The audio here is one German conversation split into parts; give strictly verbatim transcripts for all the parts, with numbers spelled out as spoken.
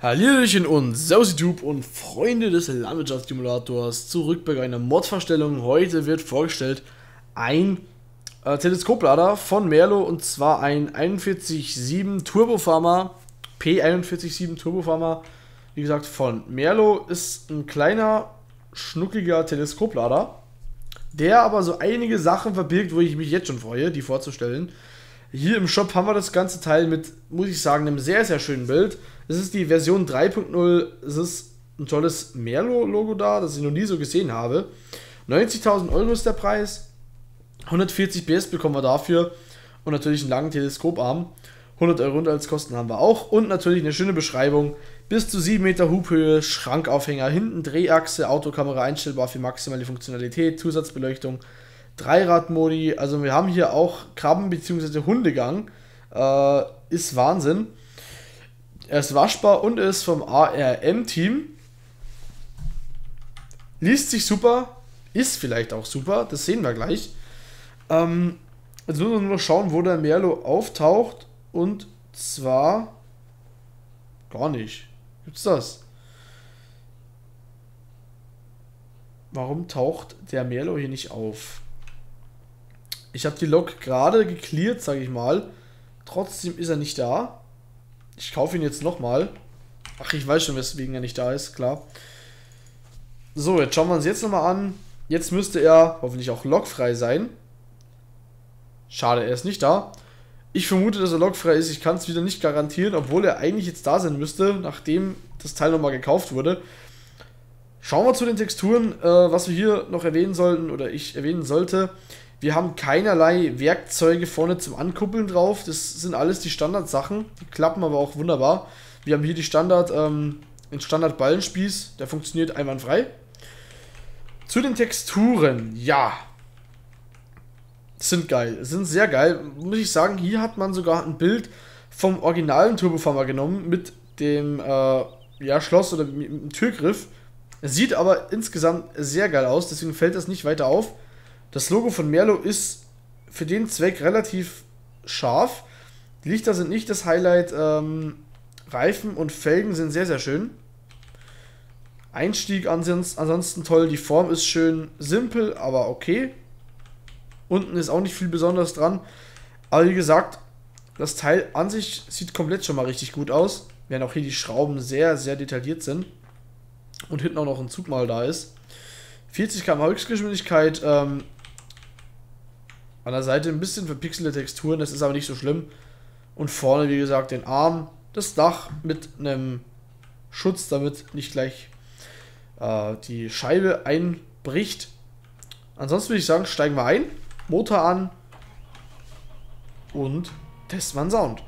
Hallöchen und Servus YouTube und Freunde des Landwirtschaftssimulators, zurück bei einer Mod-Vorstellung. Heute wird vorgestellt ein äh, Teleskoplader von Merlo, und zwar ein einundvierzig sieben Turbo Farmer, P einundvierzig sieben Turbo Farmer, wie gesagt von Merlo. Ist ein kleiner, schnuckliger Teleskoplader, der aber so einige Sachen verbirgt, wo ich mich jetzt schon freue, die vorzustellen. Hier im Shop haben wir das ganze Teil mit, muss ich sagen, einem sehr, sehr schönen Bild. Es ist die Version drei punkt null, es ist ein tolles Merlo-Logo da, das ich noch nie so gesehen habe. neunzigtausend Euro ist der Preis, hundertvierzig P S bekommen wir dafür und natürlich einen langen Teleskoparm. hundert Euro Unterhaltskosten haben wir auch und natürlich eine schöne Beschreibung. Bis zu sieben Meter Hubhöhe, Schrankaufhänger, hinten Drehachse, Autokamera einstellbar für maximale Funktionalität, Zusatzbeleuchtung, Dreiradmodi, also wir haben hier auch Krabben- bzw. Hundegang, äh, ist Wahnsinn. Er ist waschbar und ist vom A R M-Team. Liest sich super, ist vielleicht auch super, das sehen wir gleich. Ähm, jetzt müssen wir nur noch schauen, wo der Merlo auftaucht, und zwar gar nicht. Gibt's das? Warum taucht der Merlo hier nicht auf? Ich habe die Lok gerade gecleart, sage ich mal. Trotzdem ist er nicht da. Ich kaufe ihn jetzt nochmal. Ach, ich weiß schon, weswegen er nicht da ist, klar. So, jetzt schauen wir uns jetzt nochmal an. Jetzt müsste er hoffentlich auch lokfrei sein. Schade, er ist nicht da. Ich vermute, dass er lokfrei ist. Ich kann es wieder nicht garantieren, obwohl er eigentlich jetzt da sein müsste, nachdem das Teil nochmal gekauft wurde. Schauen wir zu den Texturen, äh, was wir hier noch erwähnen sollten, oder ich erwähnen sollte. Wir haben keinerlei Werkzeuge vorne zum Ankuppeln drauf. Das sind alles die Standardsachen. Die klappen aber auch wunderbar. Wir haben hier die Standard, ähm, den Standard-Ballenspieß. Der funktioniert einwandfrei. Zu den Texturen. Ja. Sind geil. Sind sehr geil. Muss ich sagen, hier hat man sogar ein Bild vom originalen Turbo Farmer genommen. Mit dem äh, ja, Schloss oder mit dem Türgriff. Sieht aber insgesamt sehr geil aus. Deswegen fällt das nicht weiter auf. Das Logo von Merlo ist für den Zweck relativ scharf. Die Lichter sind nicht das Highlight. Ähm, Reifen und Felgen sind sehr, sehr schön. Einstieg ansonsten, ansonsten toll. Die Form ist schön simpel, aber okay. Unten ist auch nicht viel Besonderes dran. Aber wie gesagt, das Teil an sich sieht komplett schon mal richtig gut aus. Während auch hier die Schrauben sehr, sehr detailliert sind. Und hinten auch noch ein Zug mal da ist. vierzig Kilometer pro Stunde Höchstgeschwindigkeit. Ähm, An der Seite ein bisschen verpixelte Texturen, das ist aber nicht so schlimm. Und vorne, wie gesagt, den Arm, das Dach mit einem Schutz, damit nicht gleich äh, die Scheibe einbricht. Ansonsten würde ich sagen, steigen wir ein, Motor an und testen wir den Sound.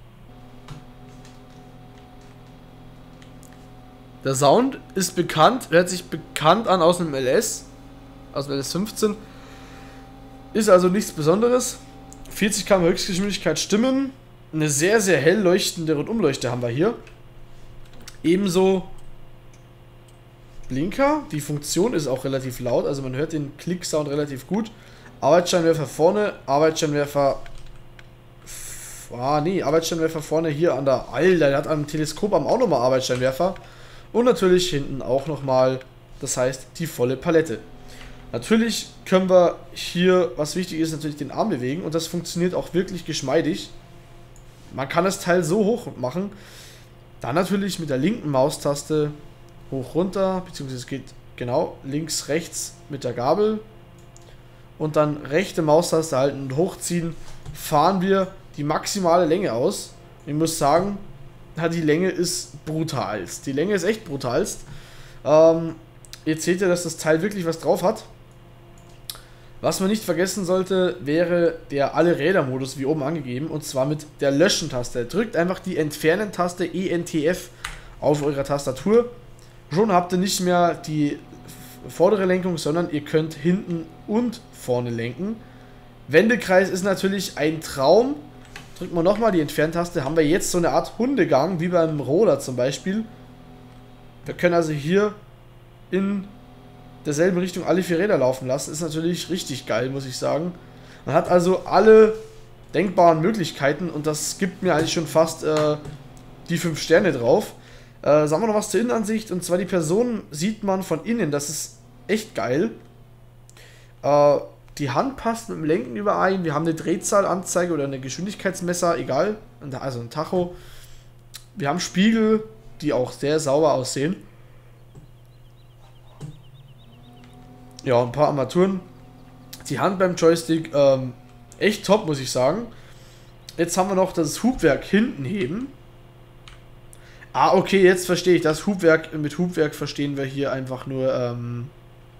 Der Sound ist bekannt, hört sich bekannt an aus einem L S, aus dem L S fünfzehn. Ist also nichts Besonderes. vierzig Kilometer pro Stunde Höchstgeschwindigkeit stimmen. Eine sehr, sehr hell leuchtende Rundumleuchte haben wir hier. Ebenso Blinker. Die Funktion ist auch relativ laut, also man hört den Klick-Sound relativ gut. Arbeitsscheinwerfer vorne, Arbeitsscheinwerfer... Ah, nee, Arbeitsscheinwerfer vorne hier an der... Alter, der hat am Teleskoparm auch nochmal Arbeitsscheinwerfer. Und natürlich hinten auch nochmal, das heißt, die volle Palette. Natürlich können wir hier, was wichtig ist, natürlich den Arm bewegen, und das funktioniert auch wirklich geschmeidig. Man kann das Teil so hoch machen, dann natürlich mit der linken Maustaste hoch runter, beziehungsweise es geht genau links, rechts mit der Gabel und dann rechte Maustaste halten und hochziehen, fahren wir die maximale Länge aus. Ich muss sagen, die Länge ist brutalst. Die Länge ist echt brutalst. Ähm, jetzt seht ihr, dass das Teil wirklich was drauf hat. Was man nicht vergessen sollte, wäre der Alle-Räder-Modus, wie oben angegeben, und zwar mit der Löschen-Taste. Drückt einfach die Entfernen-Taste E N T F auf eurer Tastatur. Schon habt ihr nicht mehr die vordere Lenkung, sondern ihr könnt hinten und vorne lenken. Wendekreis ist natürlich ein Traum. Drückt man nochmal die Entfernen-Taste, haben wir jetzt so eine Art Hundegang, wie beim Roller zum Beispiel. Wir können also hier in derselben Richtung alle vier Räder laufen lassen. Ist natürlich richtig geil, muss ich sagen. Man hat also alle denkbaren Möglichkeiten und das gibt mir eigentlich schon fast äh, die fünf Sterne drauf. Äh, sagen wir noch was zur Innenansicht. Und zwar die Person sieht man von innen. Das ist echt geil. Äh, die Hand passt mit dem Lenken überein. Wir haben eine Drehzahlanzeige oder eine Geschwindigkeitsmesser, egal. Also ein Tacho. Wir haben Spiegel, die auch sehr sauber aussehen. Ja, ein paar Armaturen. Die Hand beim Joystick, ähm, echt top, muss ich sagen. Jetzt haben wir noch das Hubwerk hinten heben. Ah, okay, jetzt verstehe ich. Das Hubwerk, mit Hubwerk verstehen wir hier einfach nur, ähm,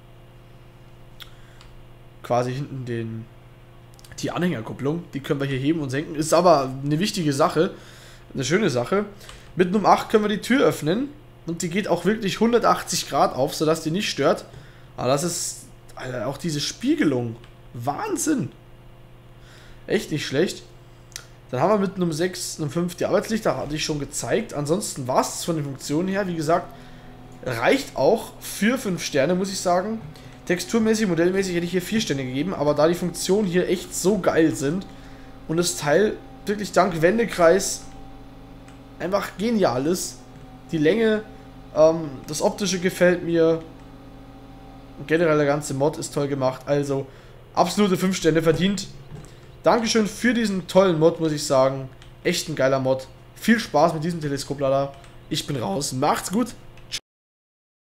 quasi hinten den, die Anhängerkupplung. Die können wir hier heben und senken. Ist aber eine wichtige Sache. Eine schöne Sache. Mit Nummer acht können wir die Tür öffnen. Und die geht auch wirklich hundertachtzig Grad auf, sodass die nicht stört. Aber das ist, Alter, auch diese Spiegelung. Wahnsinn. Echt nicht schlecht. Dann haben wir mit Nummer sechs, Nummer fünf die Arbeitslichter, hatte ich schon gezeigt. Ansonsten war es von den Funktionen her, wie gesagt, reicht auch für fünf Sterne, muss ich sagen. Texturmäßig, modellmäßig hätte ich hier vier Sterne gegeben, aber da die Funktionen hier echt so geil sind und das Teil wirklich dank Wendekreis einfach genial ist. Die Länge, ähm, das Optische gefällt mir. Generell der ganze Mod ist toll gemacht, also absolute fünf Sterne verdient. Dankeschön für diesen tollen Mod, muss ich sagen. Echt ein geiler Mod. Viel Spaß mit diesem Teleskoplader. Ich bin raus. Macht's gut.